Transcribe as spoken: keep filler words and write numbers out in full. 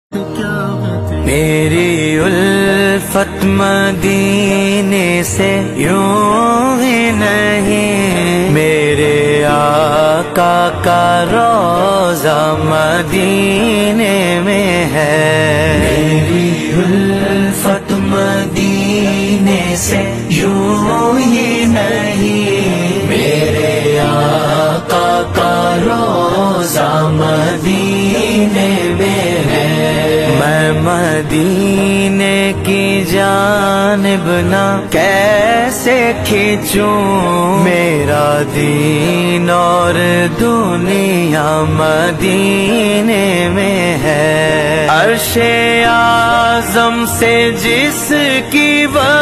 मेरी उल्फत मदीने से यूं ही नहीं, मेरे आका का रोज़ा मदीने में है। मेरी उल्फत मदीने से यूं ही नहीं, मेरे आका का रोज़ा मदीने में है। मैं मदीने की जानिब ना कैसे खींचूं, मेरा दीन और दुनिया मदीने में है। अर्शे आज़म से जिसकी